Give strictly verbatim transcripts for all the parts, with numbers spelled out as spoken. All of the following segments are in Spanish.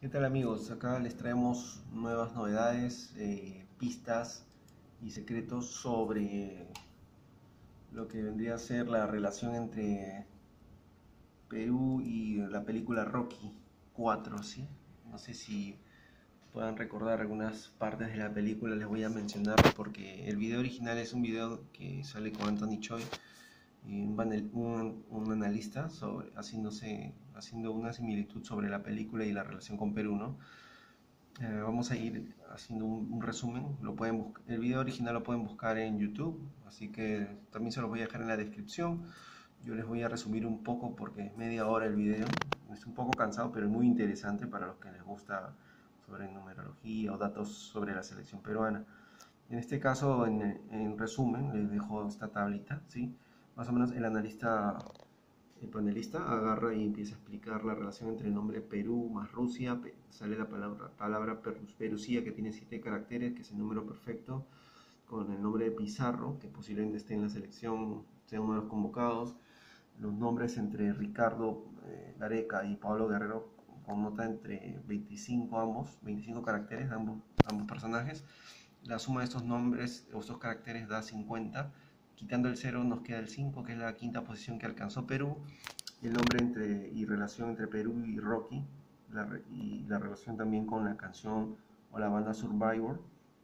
¿Qué tal amigos? Acá les traemos nuevas novedades, eh, pistas y secretos sobre lo que vendría a ser la relación entre Perú y la película Rocky cuatro, ¿sí? No sé si puedan recordar algunas partes de la película, les voy a mencionar porque el video original es un video que sale con Anthony Choi y un, un, un analista sobre, haciéndose, haciendo una similitud sobre la película y la relación con Perú, ¿no? Eh, vamos a ir haciendo un, un resumen. Lo pueden el video original lo pueden buscar en YouTube, así que también se los voy a dejar en la descripción. Yo les voy a resumir un poco porque es media hora el video. Es un poco cansado, pero muy interesante para los que les gusta sobre numerología o datos sobre la selección peruana. En este caso, en, en resumen, les dejo esta tablita, ¿sí? Más o menos el analista, el panelista agarra y empieza a explicar la relación entre el nombre Perú más Rusia. Sale la palabra, palabra Perusía, que tiene siete caracteres, que es el número perfecto, con el nombre de Pizarro, que posiblemente esté en la selección, sea uno de los convocados. Los nombres entre Ricardo eh, Gareca y Pablo Guerrero, con nota entre veinticinco ambos, veinticinco caracteres de ambos, ambos personajes. La suma de estos nombres o estos caracteres da cincuenta. Quitando el cero nos queda el cinco, que es la quinta posición que alcanzó Perú. El nombre entre, y relación entre Perú y Rocky, la, y la relación también con la canción o la banda Survivor,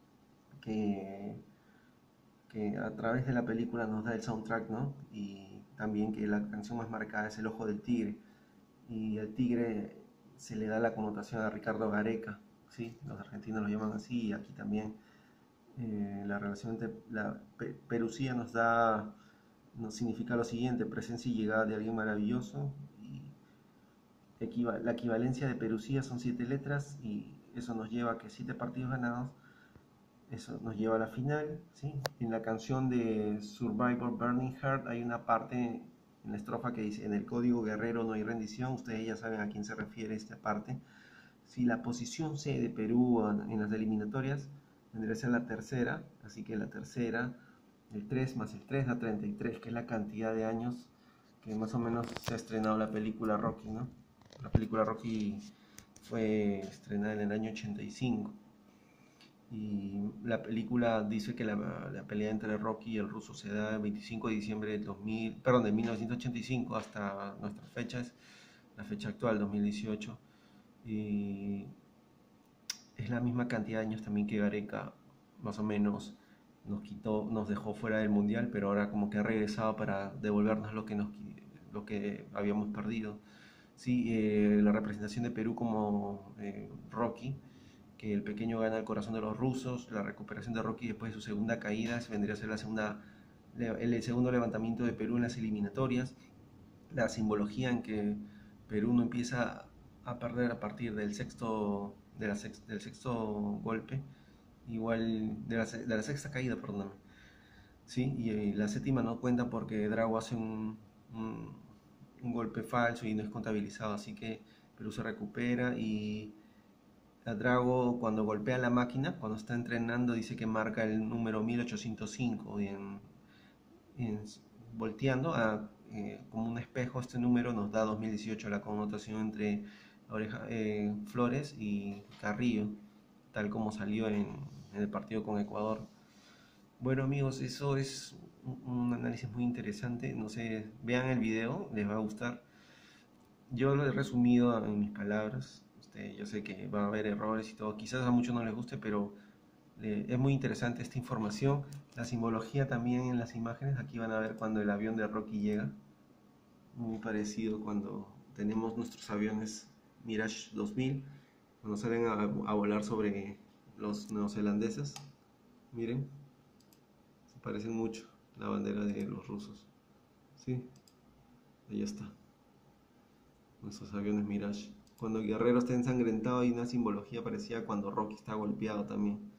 que, que a través de la película nos da el soundtrack, ¿no? Y también que la canción más marcada es El Ojo del Tigre, y el tigre se le da la connotación a Ricardo Gareca, ¿sí? Los argentinos lo llaman así, y aquí también eh, la relación entre la pe Perusía nos da, nos significa lo siguiente: presencia y llegada de alguien maravilloso, y equiva la equivalencia de Perusía son siete letras, y eso nos lleva a que siete partidos ganados, eso nos lleva a la final, ¿sí? En la canción de Survivor Burning Heart hay una parte en la estrofa que dice: en el código guerrero no hay rendición. Ustedes ya saben a quién se refiere esta parte. Si la posición C de Perú en las eliminatorias vendría a ser la tercera, así que la tercera, el tres más el tres da treinta y tres, que es la cantidad de años que más o menos se ha estrenado la película Rocky, ¿no? La película Rocky fue estrenada en el año ochenta y cinco. Y la película dice que la, la pelea entre Rocky y el ruso se da el veinticinco de diciembre del dos mil, perdón, de mil novecientos ochenta y cinco hasta nuestras fechas, la fecha actual, dos mil dieciocho. Y es la misma cantidad de años también que Gareca, más o menos, nos quitó, nos dejó fuera del mundial, pero ahora como que ha regresado para devolvernos lo que, nos, lo que habíamos perdido. Sí, eh, la representación de Perú como eh, Rocky, que el pequeño gana el corazón de los rusos, la recuperación de Rocky después de su segunda caída, vendría a ser la segunda, el segundo levantamiento de Perú en las eliminatorias, la simbología en que Perú no empieza a perder a partir del sexto, de la sex, del sexto golpe, igual de la, de la sexta caída, perdón. Sí, y, y la séptima no cuenta porque Drago hace un, un, un golpe falso y no es contabilizado, así que Perú se recupera. Y a Drago, cuando golpea la máquina, cuando está entrenando, dice que marca el número mil ochocientos cinco, y en, en, volteando a, eh, como un espejo, este número nos da dos mil dieciocho, la connotación entre Oreja, eh, Flores y Carrillo, tal como salió en, en el partido con Ecuador. Bueno amigos, eso es un análisis muy interesante. No sé, vean el video, les va a gustar. Yo lo he resumido en mis palabras. Este, yo sé que va a haber errores y todo, quizás a muchos no les guste, pero eh, es muy interesante esta información. La simbología también en las imágenes, aquí van a ver cuando el avión de Rocky llega, muy parecido cuando tenemos nuestros aviones Mirage dos mil, cuando salen a, a volar sobre los neozelandeses. Miren, se parecen mucho la bandera de los rusos. Sí, ahí está, nuestros aviones Mirage. Cuando el guerrero está ensangrentado hay una simbología parecida cuando Rocky está golpeado también.